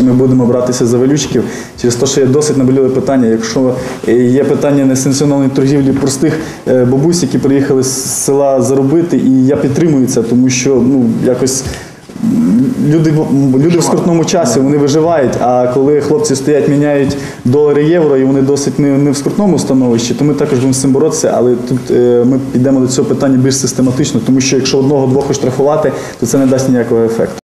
ми будемо братися за валютчиків, через те, що є досить наболіле питання. Якщо є питання несанкціонованої торгівлі простих бабусь, які приїхали з села заробити, і я підтримую це, тому що якось люди в скрутному часі, вони виживають, а коли хлопці стоять, міняють долари, євро, і вони досить не в скрутному становищі, то ми також будемо з цим боротися, але тут ми підемо до цього питання більш систематично, тому що якщо одного-двох оштрафувати, то це не дасть ніякого ефекту.